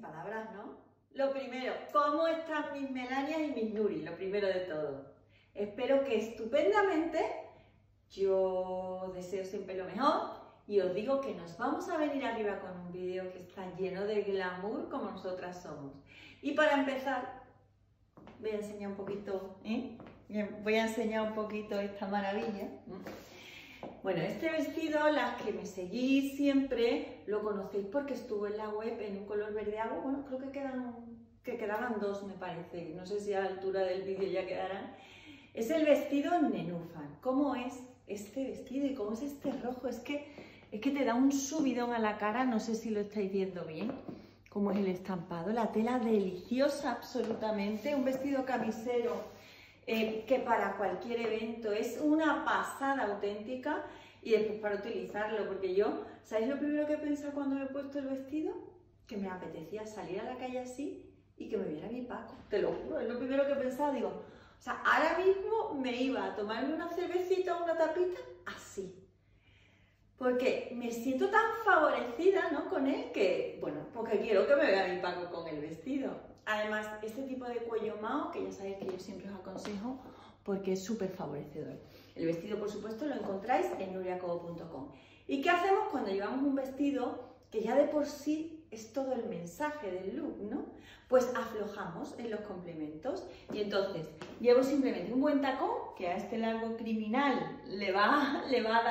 palabras, ¿no? Lo primero, ¿cómo están mis Melanias y mis Nuri? Lo primero de todo. Espero que estupendamente. Yo deseo siempre lo mejor y os digo que nos vamos a venir arriba con un vídeo que está lleno de glamour como nosotras somos. Y para empezar, voy a enseñar un poquito, voy a enseñar un poquito esta maravilla. Bueno, este vestido, las que me seguís siempre, lo conocéis porque estuvo en la web en un color verde agua. Bueno, creo que quedaban dos, me parece. No sé si a la altura del vídeo ya quedarán. Es el vestido Nenúfar. ¿Cómo es este vestido y cómo es este rojo? Es que te da un subidón a la cara, no sé si lo estáis viendo bien. Cómo es el estampado, la tela deliciosa absolutamente. Un vestido camisero que para cualquier evento es una pasada auténtica y después para utilizarlo, porque yo, ¿sabéis lo primero que he pensado cuando me he puesto el vestido? Que me apetecía salir a la calle así y que me viera mi Paco, te lo juro, es lo primero que he pensado, digo, o sea, ahora mismo me iba a tomarme una cervecita o una tapita así, porque me siento tan favorecida, ¿no?, con él, que, bueno, porque quiero que me vea mi Paco con el vestido. Además, este tipo de cuello mao, que ya sabéis que yo siempre os aconsejo, porque es súper favorecedor. El vestido, por supuesto, lo encontráis en nuriacobo.com. ¿Y qué hacemos cuando llevamos un vestido que ya de por sí es todo el mensaje del look, ¿no? Pues aflojamos en los complementos y entonces llevo simplemente un buen tacón, que a este largo criminal lo va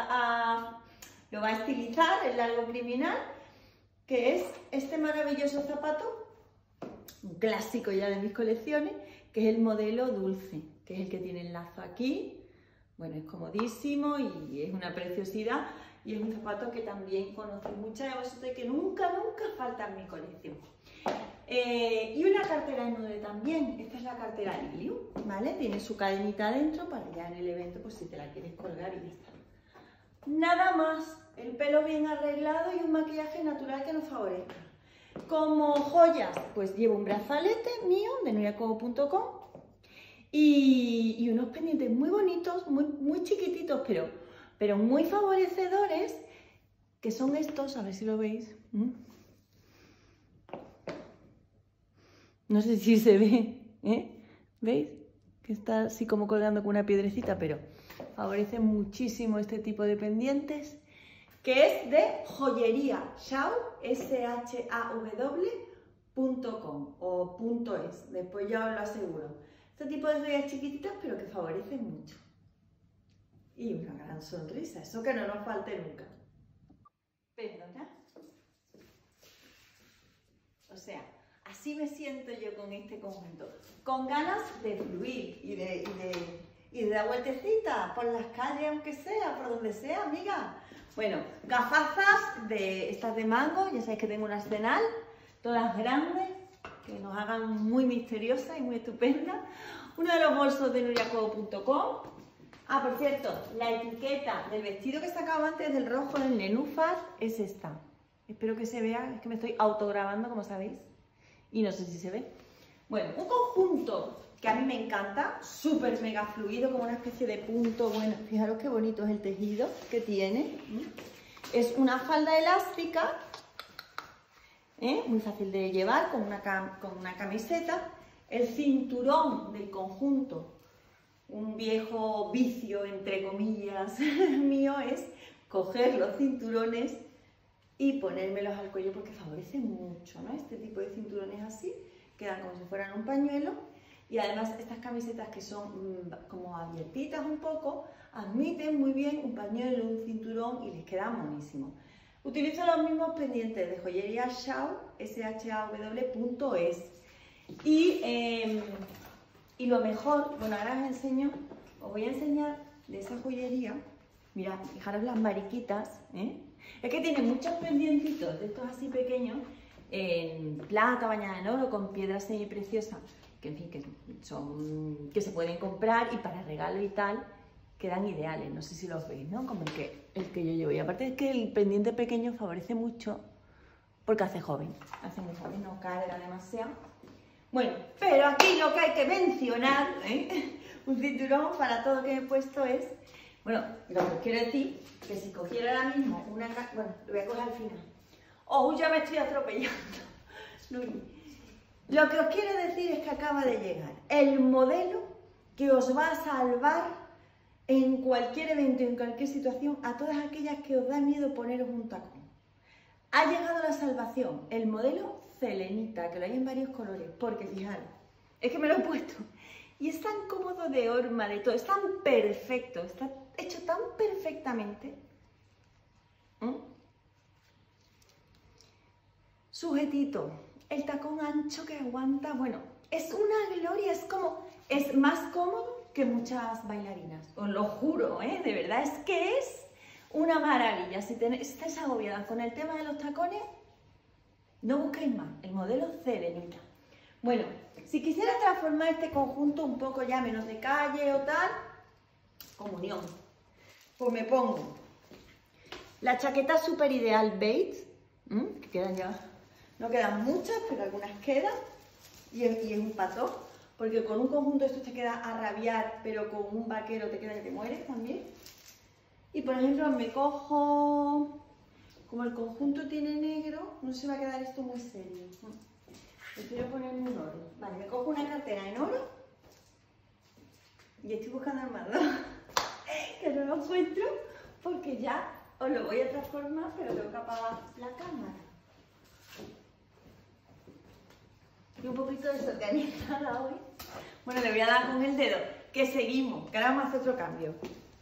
a estilizar, el largo criminal, que es este maravilloso zapato, un clásico ya de mis colecciones, que es el modelo dulce, que es el que tiene el lazo aquí. Bueno, es comodísimo y es una preciosidad y es un zapato que también conocéis muchas de vosotros y que nunca falta en mi colección. Y una cartera de nude también. Esta es la cartera Liliu, ¿vale? Tiene su cadenita dentro para ya en el evento, pues si te la quieres colgar y ya está. Nada más, el pelo bien arreglado y un maquillaje natural que nos favorezca. Como joyas, pues llevo un brazalete mío de nuriacobo.com y unos pendientes muy bonitos, muy chiquititos, pero muy favorecedores, que son estos, a ver si lo veis. No sé si se ve, ¿veis? Que está así como colgando con una piedrecita, pero favorece muchísimo este tipo de pendientes, que es de joyería Shaw, shaw.com o .es, después ya os lo aseguro. Este tipo de joyas chiquititas, pero que favorecen mucho. Y una gran sonrisa, eso que no nos falte nunca. Perdona. O sea, así me siento yo con este conjunto, con ganas de fluir y de dar vueltecita por las calles, aunque sea, por donde sea, amiga. Bueno, gafazas de estas de mango, ya sabéis que tengo un arsenal, todas grandes, que nos hagan muy misteriosas y muy estupendas. Uno de los bolsos de nuriacobo.com. Ah, por cierto, la etiqueta del vestido que sacaba antes del rojo del Nenúfar es esta. Espero que se vea, es que me estoy autograbando, como sabéis, y no sé si se ve. Bueno, un conjunto que a mí me encanta, súper mega fluido, como una especie de punto. Bueno, fijaros qué bonito es el tejido que tiene. Es una falda elástica, muy fácil de llevar, con una camiseta. El cinturón del conjunto, un viejo vicio, entre comillas, mío, es coger los cinturones y ponérmelos al cuello porque favorece mucho, ¿no? Este tipo de cinturones así, quedan como si fueran un pañuelo. Y además estas camisetas que son como abiertitas un poco, admiten muy bien un pañuelo, un cinturón y les queda monísimo. Utilizo los mismos pendientes de joyería Shaw, shaw.es. Y lo mejor, bueno, ahora os voy a enseñar de esa joyería. Mirad, fijaros las mariquitas, Es que tiene muchos pendientitos de estos así pequeños, en plata bañada en oro, con piedras semipreciosas, que en fin, que se pueden comprar y para regalo y tal, quedan ideales. No sé si los veis, ¿no? Como el que yo llevo. Y aparte es que el pendiente pequeño favorece mucho porque hace joven, hace muy joven, no carga demasiado. Bueno, pero aquí lo que hay que mencionar, un cinturón para todo lo que he puesto es, bueno, lo que os quiero decir, que si cogiera ahora mismo una, bueno, lo voy a coger al final. Ya me estoy atropellando. Nuri. Lo que os quiero decir es que acaba de llegar el modelo que os va a salvar en cualquier evento, en cualquier situación, a todas aquellas que os da miedo poneros un tacón. Ha llegado la salvación, el modelo Celenita, que lo hay en varios colores, porque fijaros, es que me lo he puesto y es tan cómodo de horma, de todo, es tan perfecto, está hecho tan perfectamente. Sujetito, el tacón ancho que aguanta, bueno, es una gloria, es más cómodo que muchas bailarinas, os lo juro, de verdad, es que es una maravilla. Si estáis agobiadas con el tema de los tacones, no busquéis más, el modelo Celenita. Bueno, si quisiera transformar este conjunto un poco ya menos de calle o tal, comunión, pues me pongo la chaqueta super ideal beige, que quedan ya, no quedan muchas, pero algunas quedan, y es un patón, porque con un conjunto esto te queda a rabiar, pero con un vaquero te queda que te mueres también. Y por ejemplo me cojo, como el conjunto tiene negro, no se va a quedar esto muy serio. Prefiero ponerme un oro. Vale, me cojo una cartera en oro y estoy buscando el mando, que no lo encuentro porque ya os lo voy a transformar, pero tengo que apagar la cámara. Y un poquito desorganizada hoy. Bueno, le voy a dar con el dedo, que seguimos, que ahora vamos a hacer otro cambio.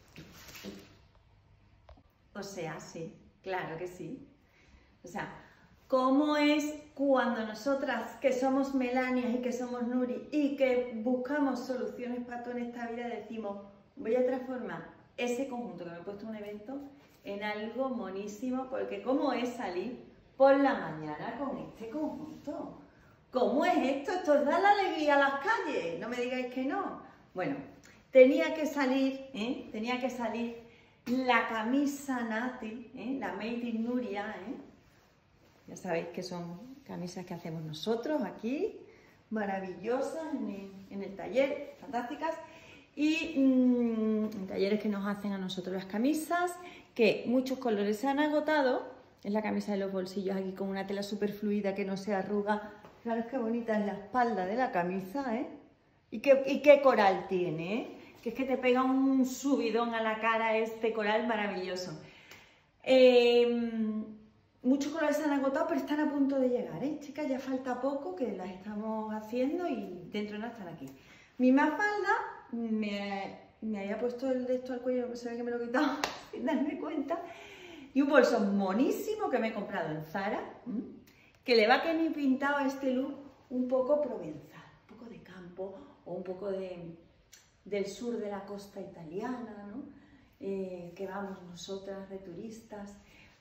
O sea, sí, claro que sí. O sea, ¿cómo es cuando nosotras, que somos Melanias y que somos Nuri y que buscamos soluciones para todo en esta vida, decimos, voy a transformar ese conjunto que me he puesto en un evento en algo monísimo? Porque ¿cómo es salir por la mañana con este conjunto? ¿Cómo es esto? Esto os da la alegría a las calles, no me digáis que no. Bueno, tenía que salir la camisa Nati, la Made in Nuria, ya sabéis que son camisas que hacemos nosotros aquí, maravillosas en el taller, fantásticas, y en talleres que nos hacen a nosotros las camisas, que muchos colores se han agotado. Es la camisa de los bolsillos aquí con una tela súper fluida que no se arruga. Fijaros qué bonita es la espalda de la camisa, y qué coral tiene, que es que te pega un subidón a la cara este coral maravilloso. Muchos colores se han agotado, pero están a punto de llegar, chicas, ya falta poco, que las estamos haciendo y dentro de nada están aquí. Mi mafalda, me había puesto el de esto al cuello, se ve que me lo he quitado sin darme cuenta, y un bolso monísimo que me he comprado en Zara, que le va que ni pintado a este look un poco provenzal, un poco de campo o un poco del sur de la costa italiana, ¿no? Que vamos nosotras de turistas,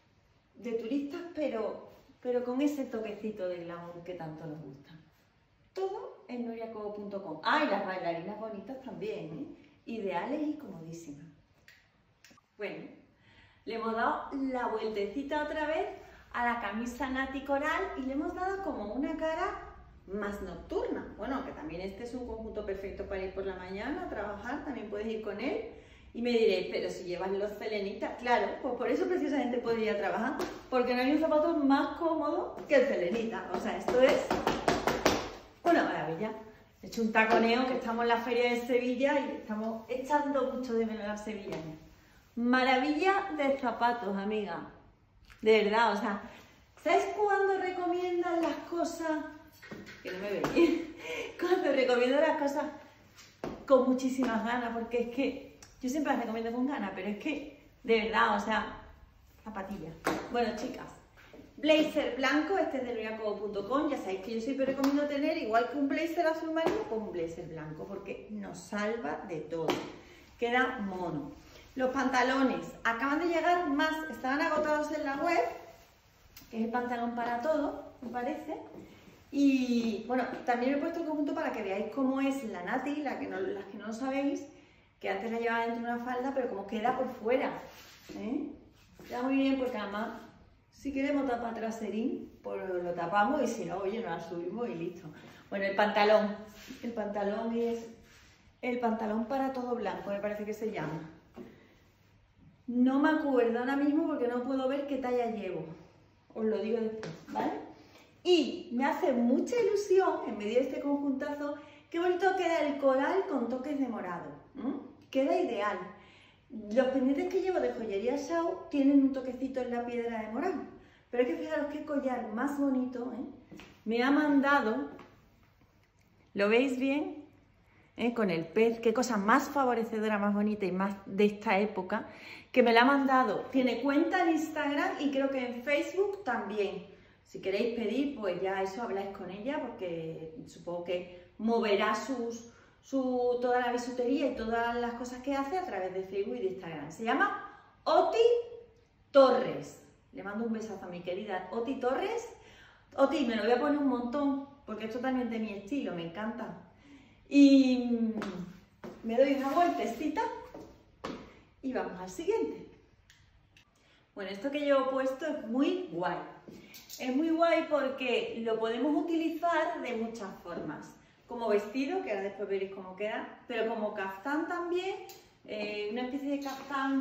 pero con ese toquecito de glamour que tanto nos gusta. Todo en nuriacobo.com. Ah, y las bailarinas bonitas también, ideales y comodísimas. Bueno, le hemos dado la vueltecita otra vez a la camisa Nati Coral y le hemos dado como una cara más nocturna. Bueno, que también este es un conjunto perfecto para ir por la mañana a trabajar, también puedes ir con él. Y me diréis, pero si llevas los Celenitas, claro, pues por eso precisamente puedes ir a trabajar, porque no hay un zapato más cómodo que el Celenita. O sea, esto es una maravilla. He hecho un taconeo, que estamos en la feria de Sevilla y estamos echando mucho de menos a las sevillanas. Maravilla de zapatos, amiga. De verdad, o sea, ¿sabes cuándo recomiendan las cosas? Que no me veis. Cuando recomiendo las cosas con muchísimas ganas, porque es que yo siempre las recomiendo con ganas, pero es que, de verdad, o sea, zapatillas. Bueno, chicas, blazer blanco, este es de nuriacobo.com, ya sabéis que yo siempre recomiendo tener, igual que un blazer azul marino, pues un blazer blanco, porque nos salva de todo. Queda mono. Los pantalones acaban de llegar más, estaban agotados en la web, que es el pantalón para todo, me parece. Y bueno, también he puesto el conjunto para que veáis cómo es la Nati, las que no lo sabéis, que antes la llevaba dentro de una falda, pero como queda por fuera. Queda muy bien porque además, si queremos tapar traserín, pues lo tapamos y si no, oye, nos la subimos y listo. Bueno, el pantalón es el pantalón para todo blanco, me parece que se llama. No me acuerdo ahora mismo porque no puedo ver qué talla llevo. Os lo digo después, ¿vale? Y me hace mucha ilusión, en medio de este conjuntazo, qué bonito queda el coral con toques de morado. Queda ideal. Los pendientes que llevo de joyería Shaw tienen un toquecito en la piedra de morado. Pero es que fijaros qué collar más bonito, me ha mandado, ¿lo veis bien? Con el pez, qué cosa más favorecedora, más bonita y más de esta época, que me la ha mandado. Tiene cuenta en Instagram y creo que en Facebook también. Si queréis pedir, pues ya eso habláis con ella, porque supongo que moverá toda la bisutería y todas las cosas que hace a través de Facebook y de Instagram. Se llama Oti Torres. Le mando un besazo a mi querida Oti Torres. Oti, me lo voy a poner un montón, porque es totalmente mi estilo, me encanta. Y me doy una vueltecita y vamos al siguiente. Bueno, esto que llevo puesto es muy guay. Es muy guay porque lo podemos utilizar de muchas formas. Como vestido, que ahora después veréis cómo queda, pero como caftán también, una especie de caftán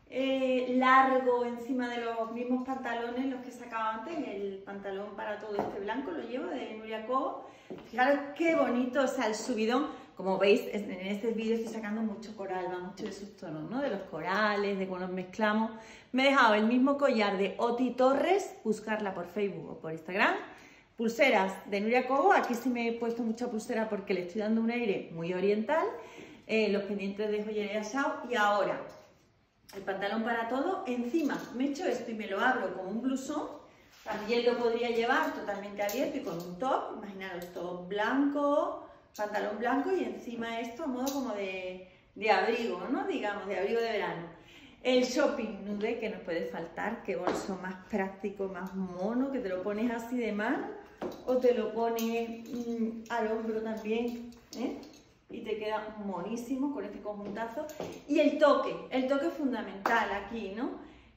largo encima de los mismos pantalones, los que sacaba antes, el pantalón para todo este blanco lo llevo de Nuria Cobo. Fijaros qué bonito, o sea, el subidón, como veis en este vídeo estoy sacando mucho coral, va mucho de sus tonos, ¿no? De los corales, de cómo los mezclamos. Me he dejado el mismo collar de Oti Torres, buscarla por Facebook o por Instagram. Pulseras de Nuria Cobo, aquí sí me he puesto mucha pulsera porque le estoy dando un aire muy oriental. Los pendientes de joyería Shaw y ahora el pantalón para todo. Encima me echo esto y me lo abro como un blusón. También lo podría llevar totalmente abierto y con un top. Imaginaros, top blanco, pantalón blanco y encima esto a modo como de abrigo, ¿no? Digamos, de abrigo de verano. El shopping nude que nos puede faltar, qué bolso más práctico, más mono, que te lo pones así de mano o te lo pones al hombro también, y te queda monísimo con este conjuntazo. Y el toque fundamental aquí, ¿no?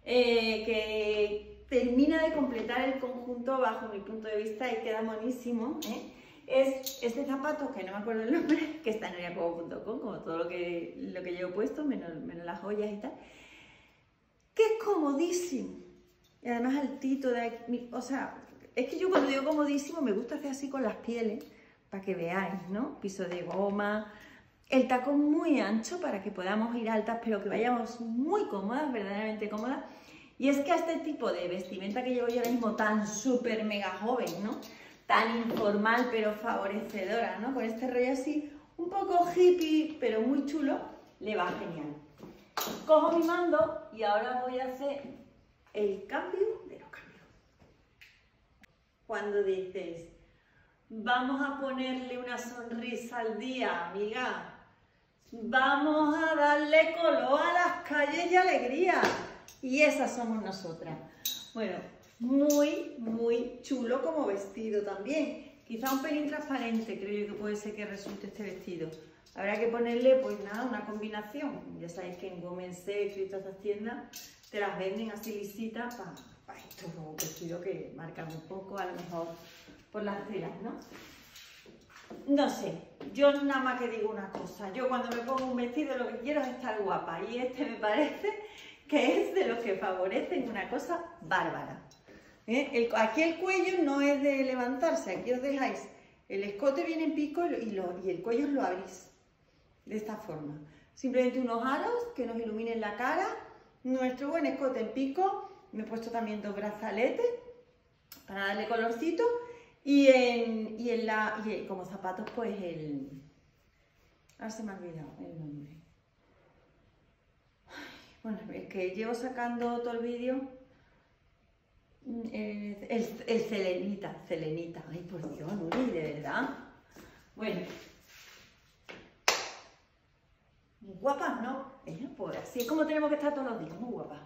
Que termina de completar el conjunto bajo mi punto de vista y queda monísimo, es este zapato, que no me acuerdo el nombre, que está en nuriacobo.com, como todo lo que llevo puesto, menos las joyas y tal, que es comodísimo. Y además altito, o sea, es que yo cuando digo comodísimo me gusta hacer así con las pieles, para que veáis, ¿no? Piso de goma, el tacón muy ancho para que podamos ir altas, pero que vayamos muy cómodas, verdaderamente cómodas. Y es que a este tipo de vestimenta que llevo yo ahora mismo tan súper mega joven, ¿no? Tan informal pero favorecedora, ¿no? Con este rollo así, un poco hippie, pero muy chulo, le va genial. Cojo mi mando y ahora voy a hacer el cambio de los cambios. Cuando dices, vamos a ponerle una sonrisa al día, amiga, vamos a darle color a las calles y alegría. Y esas somos nosotras. Bueno, muy, muy chulo como vestido también. Quizá un pelín transparente, creo yo que puede ser que resulte este vestido. Habrá que ponerle, pues nada, una combinación. Ya sabéis que en Women's Sex y todas estas tiendas te las venden así lisitas para estos vestidos que marcan un poco, a lo mejor por las telas, ¿no? No sé, yo nada más que digo una cosa. Yo cuando me pongo un vestido lo que quiero es estar guapa. Y este me parece que es de los que favorecen una cosa bárbara. Aquí el cuello no es de levantarse, aquí os dejáis, el escote viene en pico y el cuello os lo abrís. De esta forma. Simplemente unos aros que nos iluminen la cara, nuestro buen escote en pico. Me he puesto también 2 brazaletes para darle colorcito. Y como zapatos, pues ahora se me ha olvidado el nombre. Bueno, es que llevo sacando todo el vídeo. El Celenita. Ay, por Dios, Nuri, de verdad. Bueno. Muy guapas, ¿no? Pues así es como tenemos que estar todos los días, muy guapas.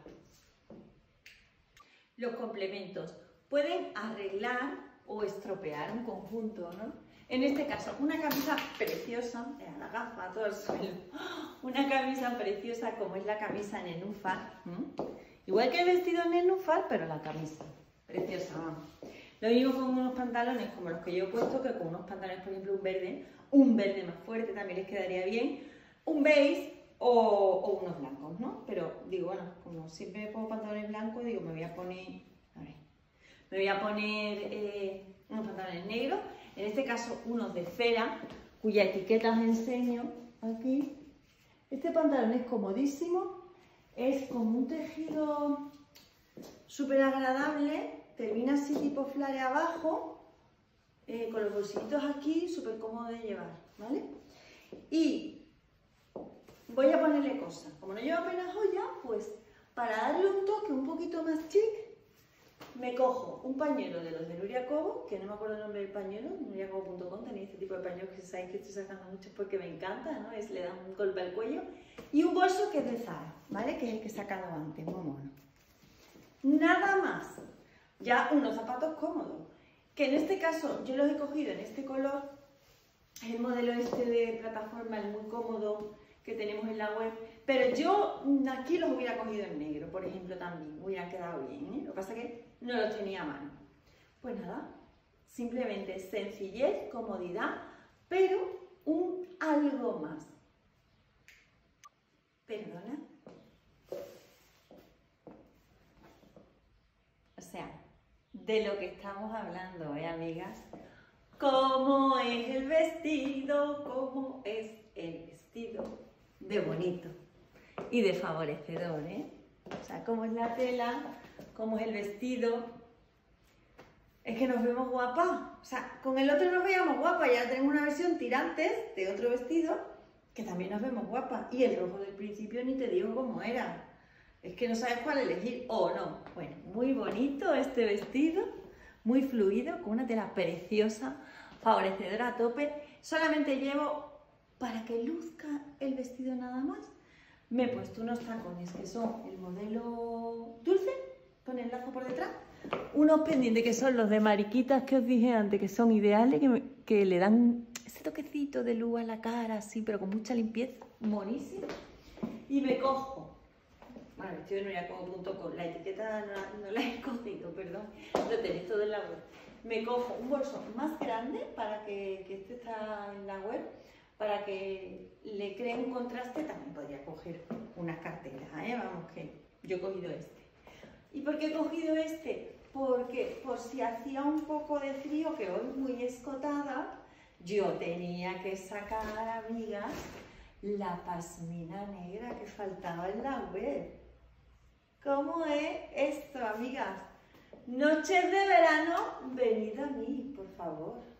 Los complementos pueden arreglar o estropear un conjunto, ¿no? En este caso, una camisa preciosa, la gafa, todo el suelo. Una camisa preciosa como es la camisa nenúfar. Igual que el vestido nenúfar, pero la camisa. Preciosa, vamos. Lo mismo con unos pantalones como los que yo he puesto, que con unos pantalones, por ejemplo, un verde más fuerte también les quedaría bien. Un beige o unos blancos, ¿no? Pero digo, bueno, como siempre me pongo pantalones blancos, digo, me voy a poner, a ver, Me voy a poner unos pantalones negros, en este caso unos de cera, cuya etiqueta os enseño aquí. Este pantalón es comodísimo, es como un tejido súper agradable, termina así tipo flare abajo, con los bolsillitos aquí, súper cómodo de llevar, ¿vale? Y voy a ponerle cosas, como no llevo apenas joya, pues para darle un toque un poquito más chic, me cojo un pañuelo de los de Nuria Cobo, que no me acuerdo el nombre del pañuelo, nuriacobo.com, tenéis este tipo de pañuelos que sabéis que estoy sacando muchos porque me encanta, ¿no? Le dan un golpe al cuello. Y un bolso que es de Zara, ¿vale? Que es el que he sacado antes, muy mono. Nada más. Ya unos zapatos cómodos, que en este caso yo los he cogido en este color, es el modelo este de plataforma, el muy cómodo que tenemos en la web, pero yo aquí los hubiera cogido en negro, por ejemplo, también, hubieran quedado bien, ¿eh? Lo que pasa es que no los tenía a mano. Pues nada, simplemente sencillez, comodidad, pero un algo más. ¿Perdona? O sea, de lo que estamos hablando, amigas. ¿Cómo es el vestido? ¿Cómo es el vestido? De bonito y de favorecedor, ¿eh? O sea, cómo es la tela, cómo es el vestido. Es que nos vemos guapas. O sea, con el otro nos veíamos guapas. Ya tenemos una versión tirantes de otro vestido que también nos vemos guapas. Y el rojo del principio ni te digo cómo era. Es que no sabes cuál elegir o no. Bueno, muy bonito este vestido, muy fluido, con una tela preciosa, favorecedora a tope. Solamente llevo, para que luzca el vestido nada más, me he puesto unos tacones que son el modelo dulce, con el lazo por detrás. Unos pendientes que son los de mariquitas que os dije antes, que son ideales, que le dan ese toquecito de luz a la cara, así, pero con mucha limpieza, monísimo. Y me cojo, bueno, estoy en nuriacobo.com, la etiqueta no la he cogido, perdón, lo tenéis todo en la web. Me cojo un bolso más grande, para que este está en la web, para que le cree un contraste. También podría coger unas carteras, vamos, que yo he cogido este. ¿Y por qué he cogido este? Porque por si hacía un poco de frío, que hoy muy escotada, yo tenía que sacar, amigas, la pasmina negra que faltaba en la web. ¿Cómo es esto, amigas? Noches de verano, venid a mí, por favor.